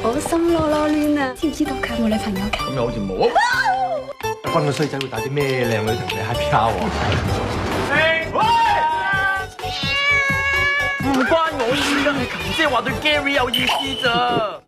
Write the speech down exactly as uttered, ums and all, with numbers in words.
我心囉囉攣啊！知唔知道佢有冇女朋友㗎？ 咁又好似冇。軍個衰仔會帶啲咩靚女同你 happy hour 啊？唔關我事㗎，係琴姐話對 Gary 有意思咋。